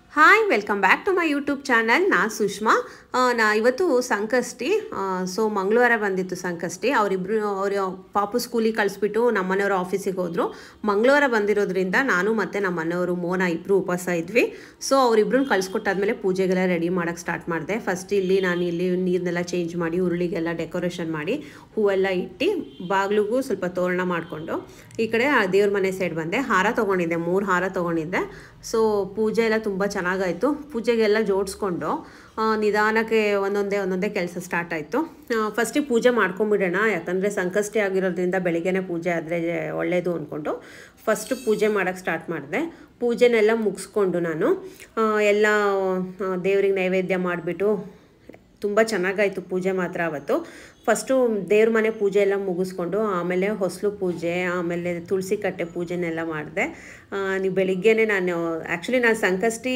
Hi welcome back to my YouTube channel. ನಾನು ಸುಷ್ಮಾ. ಇವತ್ತು Sankashti. So ಮಂಗಳವಾರ ಬಂದಿತ್ತು ಸಂಕಷ್ಟಿ. ಅವ್ರ ಪಾಪು ಸ್ಕೂಲಿಗೆ ಕಳಿಸ್ಬಿಟ್ಟು ನಮ್ಮನೆಯವರು ಆಫೀಸಿಗೆ ಹೋದರು. ಮಂಗಳವಾರ ಬಂದಿರೋದ್ರಿಂದ ನಾನು ಮತ್ತು ನಮ್ಮ ಮನೆಯವರು ಮೋನ ಇಬ್ಬರು ಉಪವಾಸ ಇದ್ವಿ. ಸೊ ಅವರಿಬ್ಬರನ್ನ ಕಳಿಸ್ಕೊಟ್ಟಾದ್ಮೇಲೆ ಪೂಜೆಗೆಲ್ಲ ರೆಡಿ ಮಾಡೋಕ್ಕೆ ಸ್ಟಾರ್ಟ್ ಮಾಡಿದೆ. ಫಸ್ಟ್ ನಾನು ಇಲ್ಲಿ ನೀರನ್ನೆಲ್ಲ ಚೇಂಜ್ ಮಾಡಿ ಉರುಳಿಗೆಲ್ಲ ಡೆಕೋರೇಷನ್ ಮಾಡಿ ಹೂವೆಲ್ಲ ಇಟ್ಟು ಬಾಗಿಲಿಗೂ ಸ್ವಲ್ಪ ತೋರಣ ಮಾಡಿಕೊಂಡು ಈ ಕಡೆ ದೇವ್ರ ಮನೆ ಸೈಡ್ ಬಂದೆ. ಹಾರ ತೊಗೊಂಡಿದ್ದೆ, 3 ಹಾರ ತೊಗೊಂಡಿದ್ದೆ. ಸೊ ಪೂಜೆ ಎಲ್ಲ ತುಂಬ ಚೆನ್ನಾಗಾಯಿತು. ಪೂಜೆಗೆಲ್ಲ ಜೋಡಿಸ್ಕೊಂಡು ನಿಧಾನಕ್ಕೆ ಒಂದೊಂದೇ ಕೆಲಸ ಸ್ಟಾರ್ಟ್ ಆಯಿತು. ಫಸ್ಟಿಗೆ ಪೂಜೆ ಮಾಡ್ಕೊಂಬಿಡೋಣ, ಯಾಕಂದರೆ ಸಂಕಷ್ಟಿ ಆಗಿರೋದ್ರಿಂದ ಬೆಳಿಗ್ಗೆನೇ ಪೂಜೆ ಆದರೆ ಒಳ್ಳೆಯದು ಅಂದ್ಕೊಂಡು ಫಸ್ಟು ಪೂಜೆ ಮಾಡೋಕ್ಕೆ ಸ್ಟಾರ್ಟ್ ಮಾಡಿದೆ. ಪೂಜೆನೆಲ್ಲ ಮುಗಿಸ್ಕೊಂಡು ನಾನು ಎಲ್ಲ ದೇವ್ರಿಗೆ ನೈವೇದ್ಯ ಮಾಡಿಬಿಟ್ಟು ತುಂಬ ಚೆನ್ನಾಗಾಯಿತು ಪೂಜೆ ಮಾತ್ರ ಅವತ್ತು. ಫಸ್ಟು ದೇವ್ರ ಮನೆ ಪೂಜೆ ಎಲ್ಲ ಮುಗಿಸ್ಕೊಂಡು ಆಮೇಲೆ ಹೊಸಲು ಪೂಜೆ, ಆಮೇಲೆ ತುಳಸಿ ಕಟ್ಟೆ ಪೂಜೆನೆಲ್ಲ ಮಾಡಿದೆ. ನೀವು ಬೆಳಿಗ್ಗೆನೇ ನಾನು ಸಂಕಷ್ಟಿ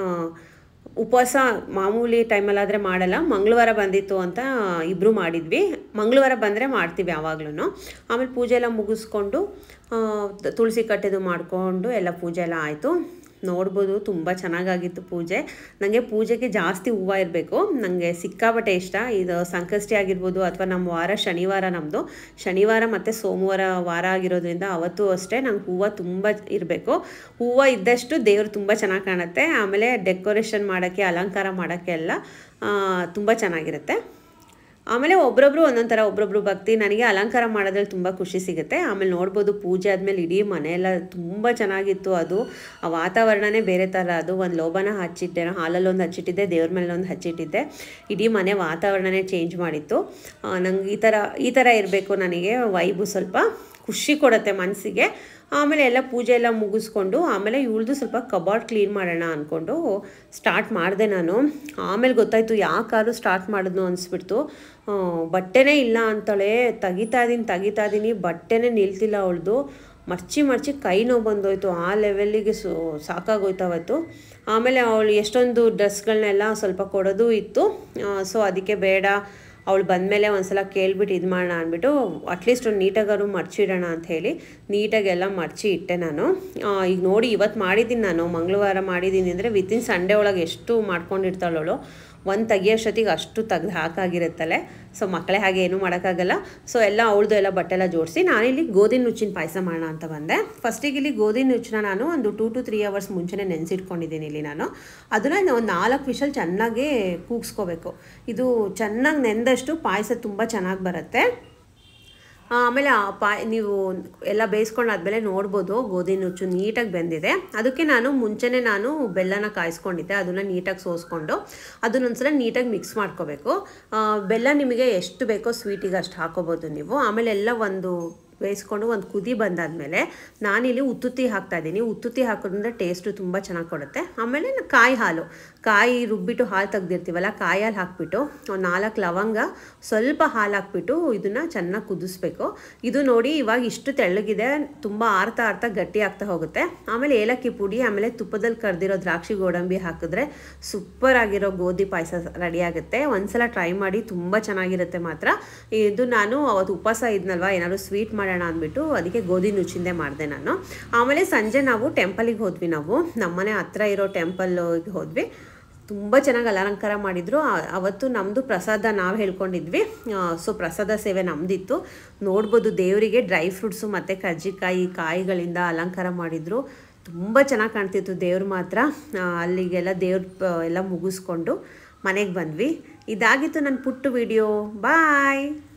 ಉಪವಾಸ ಮಾಮೂಲಿ ಟೈಮಲ್ಲಾದರೆ ಮಾಡಲ್ಲ, ಮಂಗಳವಾರ ಬಂದಿತ್ತು ಅಂತ ಇಬ್ಬರು ಮಾಡಿದ್ವಿ. ಮಂಗಳವಾರ ಬಂದರೆ ಮಾಡ್ತೀವಿ ಯಾವಾಗ್ಲೂ. ಆಮೇಲೆ ಪೂಜೆ ಎಲ್ಲ ಮುಗಿಸ್ಕೊಂಡು ತುಳಸಿ ಕಟ್ಟೆದು ಮಾಡಿಕೊಂಡು ಎಲ್ಲ ಪೂಜೆ ಎಲ್ಲ ಆಯಿತು. ನೋಡ್ಬೋದು ತುಂಬ ಚೆನ್ನಾಗಾಗಿತ್ತು ಪೂಜೆ. ನನಗೆ ಪೂಜೆಗೆ ಜಾಸ್ತಿ ಹೂವು ಇರಬೇಕು, ನನಗೆ ಸಿಕ್ಕಾಪಟ್ಟೆ ಇಷ್ಟ. ಇದು ಸಂಕಷ್ಟಿ ಆಗಿರ್ಬೋದು ಅಥವಾ ನಮ್ಮ ವಾರ ಶನಿವಾರ, ನಮ್ಮದು ಶನಿವಾರ ಮತ್ತು ಸೋಮವಾರ ವಾರ ಆಗಿರೋದ್ರಿಂದ ಅವತ್ತು ಅಷ್ಟೇ ನಂಗೆ ಹೂವು ತುಂಬ ಇರಬೇಕು. ಹೂವು ಇದ್ದಷ್ಟು ದೇವರು ತುಂಬ ಚೆನ್ನಾಗಿ ಕಾಣುತ್ತೆ. ಆಮೇಲೆ ಡೆಕೋರೇಷನ್ ಮಾಡೋಕ್ಕೆ, ಅಲಂಕಾರ ಮಾಡೋಕ್ಕೆ ಎಲ್ಲ ತುಂಬ ಚೆನ್ನಾಗಿರುತ್ತೆ. ಆಮೇಲೆ ಒಬ್ಬೊಬ್ರು ಒಂದೊಂದು ಥರ, ಒಬ್ಬೊಬ್ರು ಭಕ್ತಿ. ನನಗೆ ಅಲಂಕಾರ ಮಾಡೋದ್ರಲ್ಲಿ ತುಂಬ ಖುಷಿ ಸಿಗುತ್ತೆ. ಆಮೇಲೆ ನೋಡ್ಬೋದು ಪೂಜೆ ಆದಮೇಲೆ ಇಡೀ ಮನೆಯೆಲ್ಲ ತುಂಬ ಚೆನ್ನಾಗಿತ್ತು. ಅದು ಆ ವಾತಾವರಣನೇ ಬೇರೆ ಥರ. ಅದು ಒಂದು ಲೋಬನ ಹಚ್ಚಿಟ್ಟೆ, ಹಾಲಲ್ಲಿ ಒಂದು ಹಚ್ಚಿಟ್ಟಿದ್ದೆ, ದೇವ್ರ ಮೇಲೆ ಒಂದು ಹಚ್ಚಿಟ್ಟಿದ್ದೆ. ಇಡೀ ಮನೆ ವಾತಾವರಣನೇ ಚೇಂಜ್ ಮಾಡಿತ್ತು. ನಂಗೆ ಈ ಥರ ಇರಬೇಕು, ನನಗೆ ವೈಬು ಸ್ವಲ್ಪ ಖುಷಿ ಕೊಡುತ್ತೆ ಮನಸ್ಸಿಗೆ. ಆಮೇಲೆ ಎಲ್ಲ ಪೂಜೆ ಎಲ್ಲ ಮುಗಿಸ್ಕೊಂಡು ಆಮೇಲೆ ಇವಳ್ದು ಸ್ವಲ್ಪ ಕಬಾರ್ಡ್ ಕ್ಲೀನ್ ಮಾಡೋಣ ಅಂದ್ಕೊಂಡು ಸ್ಟಾರ್ಟ್ ಮಾಡಿದೆ ನಾನು. ಆಮೇಲೆ ಗೊತ್ತಾಯಿತು ಯಾಕಾದ್ರೂ ಸ್ಟಾರ್ಟ್ ಮಾಡಿದ್ನು ಅನಿಸ್ಬಿಡ್ತು. ಬಟ್ಟೆನೇ ಇಲ್ಲ ಅಂತಾಳೆ, ತೆಗಿತಾ ಇದ್ದೀನಿ, ಬಟ್ಟೆನೇ ನಿಲ್ತಿಲ್ಲ ಅವಳದು. ಮರ್ಚಿ ಕೈ ನೋವು ಬಂದೋಯ್ತು. ಆ ಲೆವೆಲ್ಲಿಗೆ ಸಾಕಾಗೋಯ್ತು ಅವತ್ತು. ಆಮೇಲೆ ಅವಳು ಎಷ್ಟೊಂದು ಡ್ರೆಸ್ಗಳನ್ನೆಲ್ಲ ಸ್ವಲ್ಪ ಕೊಡೋದು ಇತ್ತು. ಸೊ ಅದಕ್ಕೆ ಬೇಡ, ಅವಳು ಬಂದಮೇಲೆ ಒಂದ್ಸಲ ಕೇಳ್ಬಿಟ್ಟು ಇದು ಮಾಡೋಣ ಅಂದ್ಬಿಟ್ಟು ಅಟ್ಲೀಸ್ಟ್ ಒಂದು ನೀಟಾಗಾರು ಮರ್ಚಿಡೋಣ ಅಂತ ಹೇಳಿ ನೀಟಾಗೆಲ್ಲ ಮರ್ಚಿ ಇಟ್ಟೆ ನಾನು. ಈಗ ನೋಡಿ ಇವತ್ತು ಮಾಡಿದ್ದೀನಿ ನಾನು, ಮಂಗಳವಾರ ಮಾಡಿದ್ದೀನಿ ಅಂದರೆ ವಿತಿನ್ ಸಂಡೇ ಒಳಗೆ ಎಷ್ಟು ಮಾಡ್ಕೊಂಡಿರ್ತಾಳವಳು. ಒಂದು ತೆಗಿಯೋಷ್ಟೊತ್ತಿಗೆ ಅಷ್ಟು ತೆಗ್ದು ಹಾಕಾಗಿರುತ್ತಲೆ. ಸೊ ಮಕ್ಕಳೇ ಹಾಗೆ ಏನೂ ಮಾಡೋಕ್ಕಾಗಲ್ಲ. ಸೊ ಎಲ್ಲ ಅವಳದು ಎಲ್ಲ ಬಟ್ಟೆ ಎಲ್ಲ ಜೋಡಿಸಿ ನಾನಿಲ್ಲಿ ಗೋಧಿ ನುಚ್ಚಿನ ಪಾಯಸ ಮಾಡೋಣ ಅಂತ ಬಂದೆ. ಫಸ್ಟಿಗೆ ಇಲ್ಲಿ ಗೋಧಿ ನುಚ್ಚನ್ನ ನಾನು ಒಂದು 2 to 3 hours ಮುಂಚೆನೇ ನೆನೆಸಿಟ್ಕೊಂಡಿದ್ದೀನಿ. ಇಲ್ಲಿ ನಾನು ಅದನ್ನು ಒಂದು 4 ವಿಷಲ್ ಚೆನ್ನಾಗಿ ಕೂಗಿಸ್ಕೋಬೇಕು. ಇದು ಚೆನ್ನಾಗಿ ನೆಂದಷ್ಟು ಪಾಯಸ ತುಂಬ ಚೆನ್ನಾಗಿ ಬರುತ್ತೆ. ಆಮೇಲೆ ನೀವು ಎಲ್ಲ ಬೇಯಿಸ್ಕೊಂಡಾದ್ಮೇಲೆ ನೋಡ್ಬೋದು ಗೋಧಿ ನುಚ್ಚು ನೀಟಾಗಿ ಬೆಂದಿದೆ. ಅದಕ್ಕೆ ಮುಂಚೆನೇ ನಾನು ಬೆಲ್ಲನ ಕಾಯಿಸ್ಕೊಂಡಿದ್ದೆ. ಅದನ್ನು ನೀಟಾಗಿ ಸೋಸ್ಕೊಂಡು ಅದನ್ನೊಂದ್ಸಲ ನೀಟಾಗಿ ಮಿಕ್ಸ್ ಮಾಡ್ಕೋಬೇಕು. ಬೆಲ್ಲ ನಿಮಗೆ ಎಷ್ಟು ಬೇಕೋ ಸ್ವೀಟಿಗೆ ಅಷ್ಟು ಹಾಕೋಬೋದು ನೀವು. ಆಮೇಲೆ ಎಲ್ಲ ಬೇಯಿಸ್ಕೊಂಡು ಒಂದು ಕುದಿ ಬಂದಾದಮೇಲೆ ನಾನಿಲ್ಲಿ ಉತ್ತುತ್ತಿ ಹಾಕ್ತಾಯಿದ್ದೀನಿ. ಉತ್ತುತ್ತಿ ಹಾಕೋದ್ರಿಂದ ಟೇಸ್ಟು ತುಂಬ ಚೆನ್ನಾಗಿ ಕೊಡುತ್ತೆ. ಆಮೇಲೆ ಕಾಯಿ ರುಬ್ಬಿಟ್ಟು ಹಾಲು ತೆಗ್ದಿರ್ತೀವಲ್ಲ, ಕಾಯಿ ಹಾಲು ಹಾಕ್ಬಿಟ್ಟು ಒಂದು 4 ಲವಂಗ, ಸ್ವಲ್ಪ ಹಾಲು ಹಾಕ್ಬಿಟ್ಟು ಇದನ್ನು ಚೆನ್ನಾಗಿ ಕುದಿಸ್ಬೇಕು. ಇದು ನೋಡಿ ಇವಾಗ ಇಷ್ಟು ತೆಳ್ಳಗಿದೆ, ತುಂಬ ಆರ್ತಾ ಗಟ್ಟಿ ಆಗ್ತಾ ಹೋಗುತ್ತೆ. ಆಮೇಲೆ ಏಲಕ್ಕಿ ಪುಡಿ, ಆಮೇಲೆ ತುಪ್ಪದಲ್ಲಿ ಕರೆದಿರೋ ದ್ರಾಕ್ಷಿ ಗೋಡಂಬಿ ಹಾಕಿದ್ರೆ ಸೂಪರ್ ಆಗಿರೋ ಗೋಧಿ ಪಾಯಸ ರೆಡಿ ಆಗುತ್ತೆ. ಒಂದ್ಸಲ ಟ್ರೈ ಮಾಡಿ, ತುಂಬ ಚೆನ್ನಾಗಿರುತ್ತೆ ಮಾತ್ರ. ಇದು ನಾನು ಅವತ್ತು ಉಪವಾಸ ಇದ್ನಲ್ವ, ಏನಾದ್ರು ಸ್ವೀಟ್ ಮಾಡೋಣ ಅಂದ್ಬಿಟ್ಟು ಅದಕ್ಕೆ ಗೋಧಿ ನುಚ್ಚಿಂದೆ ಮಾಡಿದೆ ನಾನು. ಆಮೇಲೆ ಸಂಜೆ ನಾವು ಟೆಂಪಲಿಗೆ ಹೋದ್ವಿ. ನಾವು ನಮ್ಮನೆ ಹತ್ರ ಇರೋ ಟೆಂಪಲ್ಗೆ ಹೋದ್ವಿ. ತುಂಬ ಚೆನ್ನಾಗಿ ಅಲಂಕಾರ ಮಾಡಿದರು. ಅವತ್ತು ನಮ್ಮದು ಪ್ರಸಾದ ನಾವು ಹೇಳ್ಕೊಂಡಿದ್ವಿ. ಸೊ ಪ್ರಸಾದ ಸೇವೆ ನಮ್ಮದಿತ್ತು. ನೋಡ್ಬೋದು ದೇವರಿಗೆ ಡ್ರೈ ಫ್ರೂಟ್ಸು ಮತ್ತು ಕಜ್ಜಿಕಾಯಿ ಕಾಯಿಗಳಿಂದ ಅಲಂಕಾರ ಮಾಡಿದರು. ತುಂಬ ಚೆನ್ನಾಗಿ ಕಾಣ್ತಿತ್ತು ದೇವ್ರು ಮಾತ್ರ. ಅಲ್ಲಿಗೆಲ್ಲ ದೇವ್ರ ಎಲ್ಲ ಮುಗಿಸ್ಕೊಂಡು ಮನೆಗೆ ಬಂದ್ವಿ. ಇದಾಗಿತ್ತು ನನ್ನ ಪುಟ್ಟ ವಿಡಿಯೋ. ಬಾಯ್.